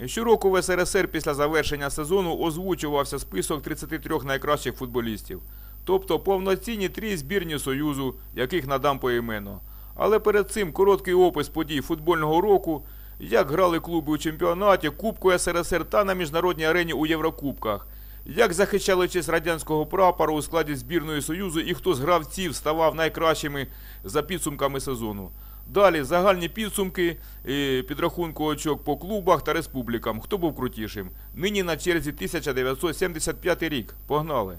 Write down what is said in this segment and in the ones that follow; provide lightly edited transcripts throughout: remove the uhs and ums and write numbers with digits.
Щороку в СРСР після завершення сезону озвучувався список 33 найкращих футболістів. Тобто повноцінні 3 збірні Союзу, яких надам поіменно. Але перед цим короткий опис подій футбольного року, як грали клуби у чемпіонаті, Кубку СРСР та на міжнародній арені у Єврокубках, як захищали честь радянського прапору у складі збірної Союзу і хто з гравців ставав найкращими за підсумками сезону. Далі загальні підсумки підрахунку очок по клубах та республікам. Хто був крутішим? Нині на черзі 1975 рік. Погнали!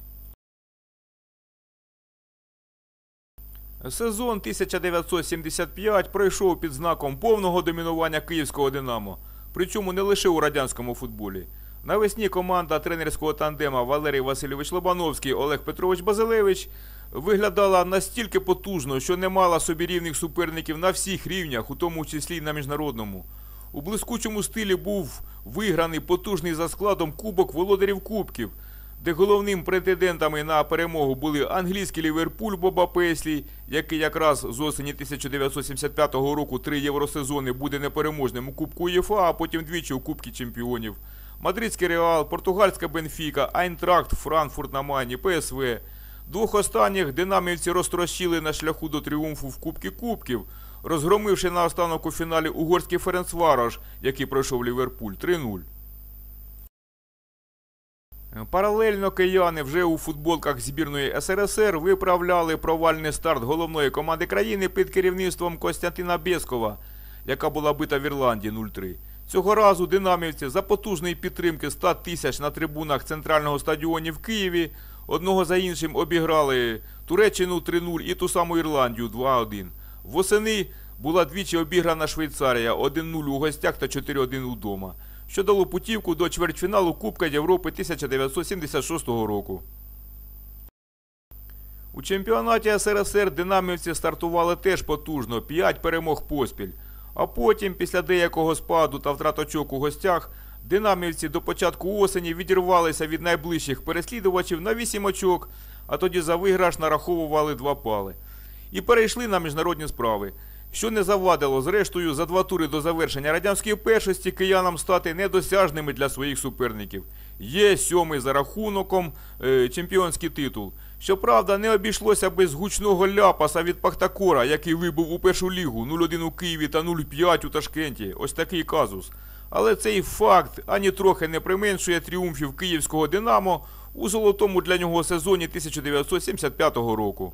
Сезон 1975 пройшов під знаком повного домінування київського «Динамо». Причому не лише у радянському футболі. Навесні команда тренерського тандема Валерій Васильович Лобановський – Олег Петрович Базилевич виглядала настільки потужно, що не мала собі рівних суперників на всіх рівнях, у тому числі й на міжнародному. У блискучому стилі був виграний потужний за складом Кубок володарів Кубків, де головним претендентами на перемогу були англійський Ліверпуль Боба Песлі, який якраз з осені 1975 року 3 євросезони буде непереможним у Кубку УЄФА, а потім двічі у Кубці чемпіонів. Мадридський Реал, португальська Бенфіка, Айнтрахт, Франкфурт на Майні, ПСВ. Двох останніх динамівці розтрощили на шляху до тріумфу в Кубці Кубків, розгромивши наостанок у фіналі угорський Ференцварош, який пройшов Ліверпуль 3-0. Паралельно кияни вже у футболках збірної СРСР виправляли провальний старт головної команди країни під керівництвом Костянтина Бєскова, яка була бита в Ірландії 0-3. Цього разу динамівці за потужної підтримки 100 тисяч на трибунах центрального стадіону в Києві одного за іншим обіграли Туреччину 3-0 і ту саму Ірландію 2-1. Восени була двічі обіграна Швейцарія 1-0 у гостях та 4-1 удома, що дало путівку до чвертьфіналу Кубка Європи 1976 року. У чемпіонаті СРСР динамівці стартували теж потужно, 5 перемог поспіль. А потім, після деякого спаду та втрат очок у гостях, динамівці до початку осені відірвалися від найближчих переслідувачів на 8 очок, а тоді за виграш нараховували 2 бали. І перейшли на міжнародні справи, що не завадило, зрештою, за 2 тури до завершення радянської першості киянам стати недосяжними для своїх суперників. Є 7-й за рахунком чемпіонський титул. Щоправда, не обійшлося без гучного ляпаса від Пахтакора, який вибув у першу лігу 0-1 у Києві та 0-5 у Ташкенті. Ось такий казус. Але цей факт ані трохи не применшує тріумфів київського «Динамо» у золотому для нього сезоні 1975 року.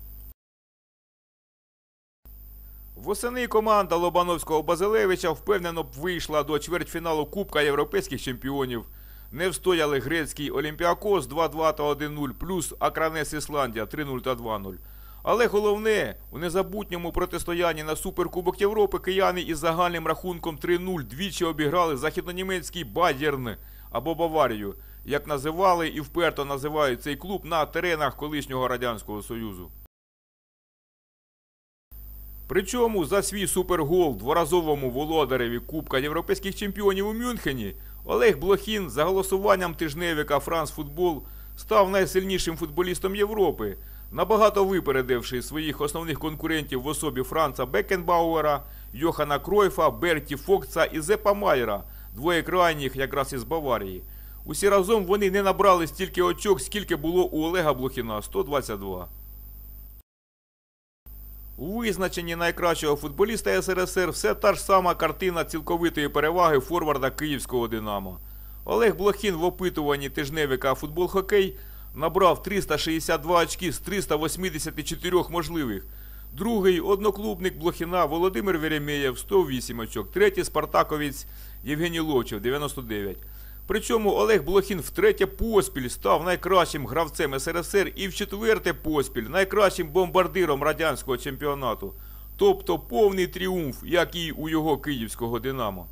Восени команда Лобановського-Базилевича впевнено б вийшла до чвертьфіналу Кубка європейських чемпіонів. Не встояли грецький Олімпіакос 2-2 та 1-0, плюс Акранес Ісландія 3-0 та 2-0. Але головне, у незабутньому протистоянні на Суперкубок Європи кияни із загальним рахунком 3-0 двічі обіграли західнонімецький Байерн або Баварію, як називали і вперто називають цей клуб на теренах колишнього Радянського Союзу. Причому за свій супергол дворазовому володареві Кубка європейських чемпіонів у Мюнхені Олег Блохін за голосуванням тижневика «Франс Футбол» став найсильнішим футболістом Європи, набагато випередивши своїх основних конкурентів в особі Франца Бекенбауера, Йохана Кройфа, Берті Фокца і Зепа Майера, двоє крайніх якраз із Баварії. Усі разом вони не набрали стільки очок, скільки було у Олега Блохіна – 122. У визначенні найкращого футболіста СРСР все та ж сама картина цілковитої переваги форварда київського «Динамо». Олег Блохін в опитуванні тижневика «Футбол-хокей» набрав 362 очки з 384 можливих. Другий – одноклубник Блохіна Володимир Веремєєв – 108 очок. Третій – спартаковець Євгеній Ловчев – 99. Причому Олег Блохін втретє поспіль став найкращим гравцем СРСР і вчетверте поспіль найкращим бомбардиром радянського чемпіонату. Тобто повний тріумф, як і у його київського «Динамо».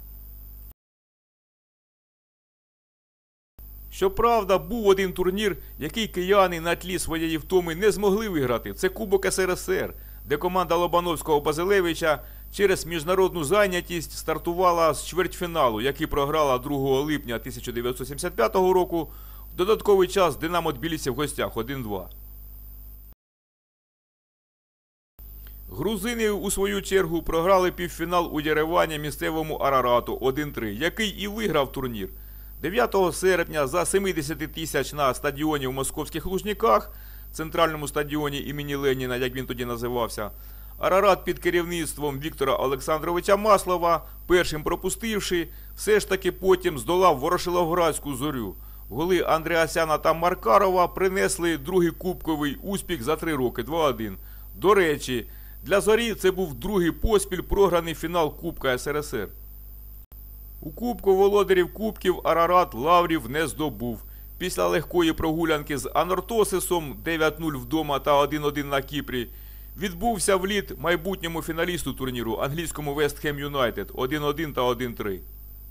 Щоправда, був один турнір, який кияни на тлі своєї втоми не змогли виграти. Це Кубок СРСР, де команда Лобановського-Базилевича через міжнародну зайнятість стартувала з чвертьфіналу, який програла 2 липня 1975 року. В додатковий час «Динамо» Тбілісі в гостях 1-2. Грузини, у свою чергу, програли півфінал у Єревані місцевому Арарату 1-3, який і виграв турнір. 9 серпня за 70 тисяч на стадіоні в Московських Лужниках, центральному стадіоні імені Леніна, як він тоді називався, Арарат під керівництвом Віктора Олександровича Маслова, першим пропустивши, все ж таки потім здолав Ворошиловградську Зорю. Голи Андреасяна та Маркарова принесли другий кубковий успіх за 3 роки, 2-1. До речі, для Зорі це був другий поспіль програний фінал Кубка СРСР. У Кубку володарів Кубків Арарат лаврів не здобув. Після легкої прогулянки з Анортосисом 9-0 вдома та 1-1 на Кіпрі відбувся вліт майбутньому фіналісту турніру англійському Вест Хем Юнайтед 1-1 та 1-3.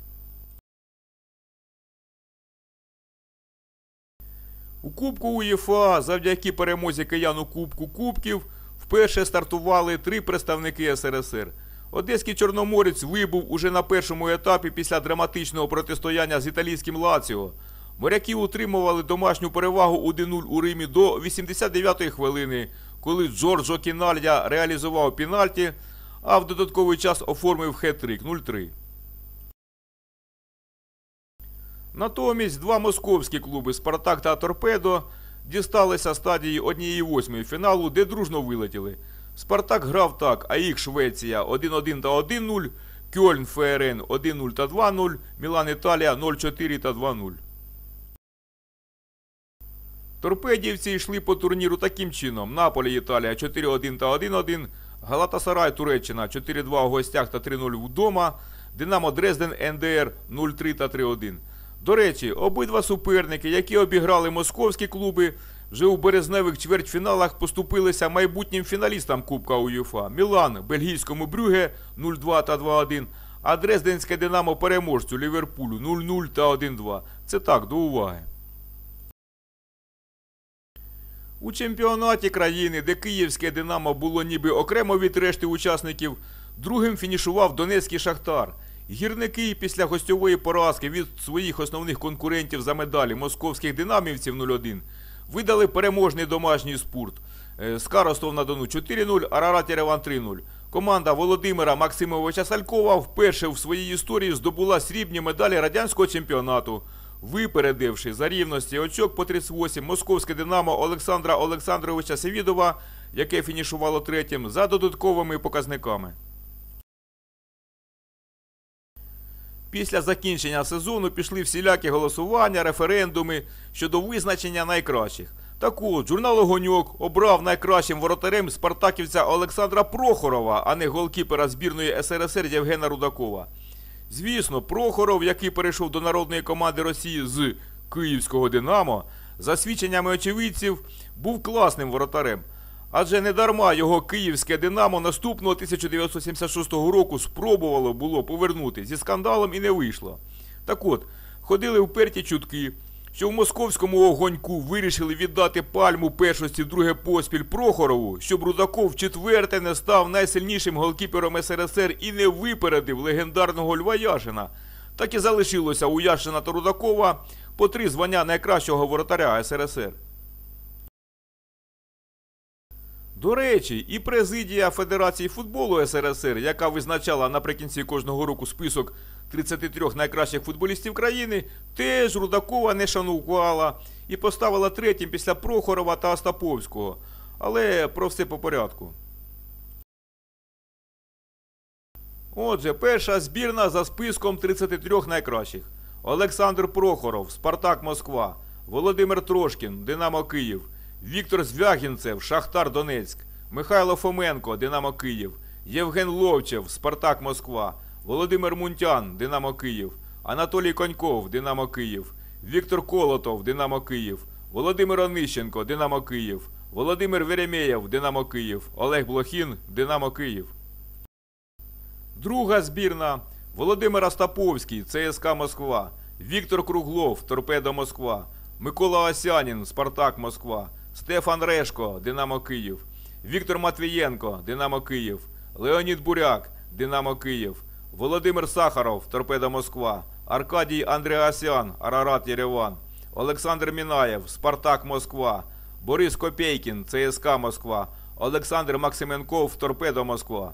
У Кубку УЄФА завдяки перемозі киян у Кубку Кубків вперше стартували 3 представники СРСР. Одеський Чорноморець вибув уже на першому етапі після драматичного протистояння з італійським Лаціо. Моряки утримували домашню перевагу 1-0 у Римі до 89-ї хвилини, коли Джорджо Кіналья реалізував пенальті, а в додатковий час оформив хет-трик 0-3. Натомість два московські клуби «Спартак» та «Торпедо» дісталися стадії 1/8 фіналу, де дружно вилетіли. «Спартак» грав так: АІК Швеція 1-1 та 1-0, Кьольн ФРН 1-0 та 2-0, Мілан Італія 0-4 та 2-0. Торпедівці йшли по турніру таким чином: Наполі Італія 4-1 та 1-1, Галатасарай Туреччина 4-2 у гостях та 3-0 вдома, Динамо Дрезден НДР 0-3 та 3-1. До речі, обидва суперники, які обіграли московські клуби, вже у березневих чвертьфіналах поступилися майбутнім фіналістам Кубка УЄФА. Мілан бельгійському Брюгге 0-2 та 2-1, а Дрезденське Динамо переможцю Ліверпулю 0-0 та 1-2. Це так, до уваги. У чемпіонаті країни, де київське Динамо було ніби окремо від решти учасників, другим фінішував донецький Шахтар. Гірники після гостьової поразки від своїх основних конкурентів за медалі московських динамівців 0-1 видали переможний домашній спорт. СКА Ростов-на-Дону 4-0, Арарат Єреван 3-0. Команда Володимира Максимовича Салькова вперше в своїй історії здобула срібні медалі радянського чемпіонату, випередивши за рівності очок по 38 московське Динамо Олександра Олександровича Севідова, яке фінішувало третім, за додатковими показниками. Після закінчення сезону пішли всілякі голосування, референдуми щодо визначення найкращих. Так от, журнал «Огоньок» обрав найкращим воротарем спартаківця Олександра Прохорова, а не голкіпера збірної СРСР Євгена Рудакова. Звісно, Прохоров, який перейшов до народної команди Росії з київського «Динамо», за свідченнями очевидців, був класним воротарем. Адже недарма його київське «Динамо» наступного 1976 року спробувало було повернути зі скандалом і не вийшло. Так от, ходили вперті чутки, що в московському «Огоньку» вирішили віддати пальму першості друге поспіль Прохорову, щоб Рудаков четверте не став найсильнішим голкіпером СРСР і не випередив легендарного Льва Яшина. Так і залишилося у Яшина та Рудакова по 3 звання найкращого воротаря СРСР. До речі, і президія Федерації футболу СРСР, яка визначала наприкінці кожного року список 33 найкращих футболістів країни, теж Рудакова не шанувала і поставила третім після Прохорова та Остаповського. Але про все по порядку. Отже, перша збірна за списком 33 найкращих. Олександр Прохоров, Спартак Москва, Володимир Трошкін, Динамо Київ, Віктор Звягінцев, Шахтар Донецьк, Михайло Фоменко, Динамо Київ, Євген Ловчев, Спартак Москва, Володимир Мунтян, Динамо Київ, Анатолій Коньков, Динамо Київ, Віктор Колотов, Динамо Київ, Володимир Онищенко, Динамо Київ, Володимир Веремєєв, Динамо Київ, Олег Блохін, Динамо Київ. Друга збірна: Володимир Остаповський, ЦСКА Москва, Віктор Круглов, Торпедо Москва, Микола Осянін, Спартак Москва, Стефан Решко, Динамо Київ, Віктор Матвієнко, Динамо Київ, Леонід Буряк, Динамо Київ, Володимир Сахаров, Торпедо Москва, Аркадій Андреасян, Арарат Єреван, Олександр Мінаєв, Спартак Москва, Борис Копейкін, ЦСКА Москва, Олександр Максименков, Торпедо Москва.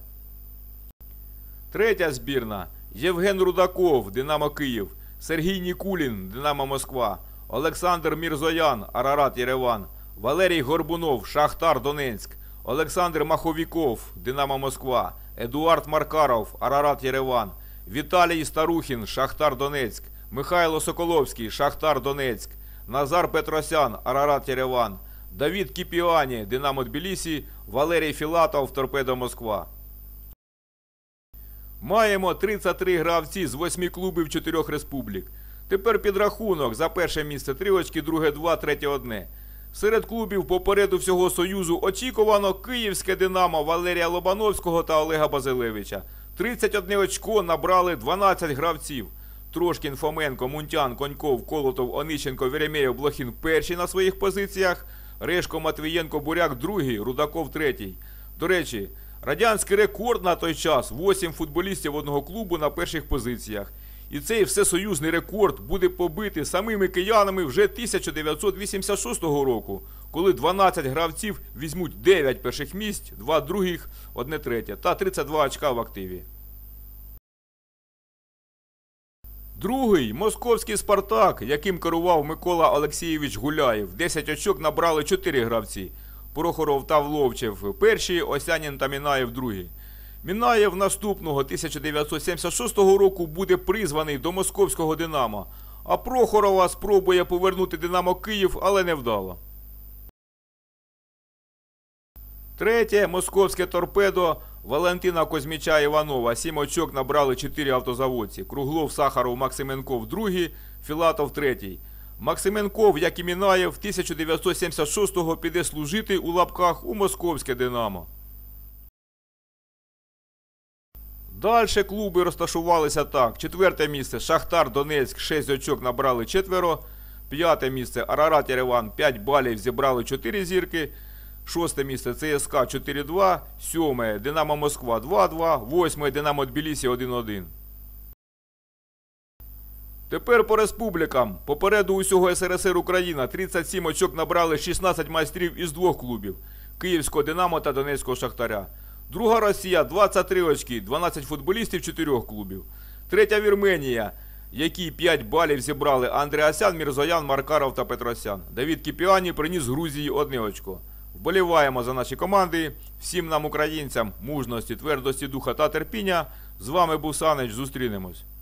Третя збірна. Євген Рудаков, Динамо Київ. Сергій Нікулін, Динамо Москва. Олександр Мірзоян, Арарат Єреван. Валерій Горбунов, Шахтар Донецьк. Олександр Маховіков, Динамо Москва. Едуард Маркаров, Арарат Єреван. Віталій Старухін, Шахтар Донецьк. Михайло Соколовський, Шахтар Донецьк. Назар Петросян, Арарат Єреван. Давід Кіпіані, Динамо Тбілісі. Валерій Філатов, Торпедо Москва. Маємо 33 гравці з 8 клубів 4 республік. Тепер підрахунок. За перше місце 3 очки, друге 2, третє 1. Серед клубів попереду всього Союзу очікувано Київське Динамо Валерія Лобановського та Олега Базилевича. 31 очко набрали 12 гравців. Трошкін, Фоменко, Мунтян, Коньков, Колотов, Онищенко, Веремєєв, Блохін перші на своїх позиціях. Решко, Матвієнко, Буряк другий, Рудаков третій. До речі, радянський рекорд на той час – 8 футболістів одного клубу на перших позиціях. І цей всесоюзний рекорд буде побитий самими киянами вже 1986 року, коли 12 гравців візьмуть 9 перших місць, 2 других, 1 третє та 32 очка в активі. Другий – московський «Спартак», яким керував Микола Олексійович Гуляєв. 10 очок набрали 4 гравці. Прохоров та Вловчев перші, Осянін та Мінаєв другі. Мінаєв наступного 1976 року буде призваний до московського «Динамо», а Прохорова спробує повернути «Динамо Київ», але невдало. Третє – московське «Торпедо» Валентина Козьміча Іванова. 7 очок набрали 4 автозаводці. Круглов, Сахаров, Максименков другий, Філатов третій. Максименков, як і Мінаєв, 1976-го піде служити у лапках у московське «Динамо». Дальше клуби розташувалися так. 4 місце Шахтар Донецьк, 6 очок набрали 4. 5 місце Арарат Єреван, 5 балів зібрали 4 зірки. 6 місце ЦСКА 4-2. 7 Динамо Москва 2-2. 8 Динамо Тбілісі 1-1. Тепер по республікам. Попереду усього СРСР Україна 37 очок набрали 16 майстрів із 2 клубів – Київського «Динамо» та Донецького «Шахтаря». Друга Росія – 23 очки, 12 футболістів 4 клубів. Третя Вірменія, які 5 балів зібрали Андреасян, Мірзоян, Маркаров та Петросян. Давід Кіпіані приніс з Грузії 1 очко. Вболіваємо за наші команди. Всім нам, українцям, мужності, твердості духа та терпіння. З вами був Санич. Зустрінемось.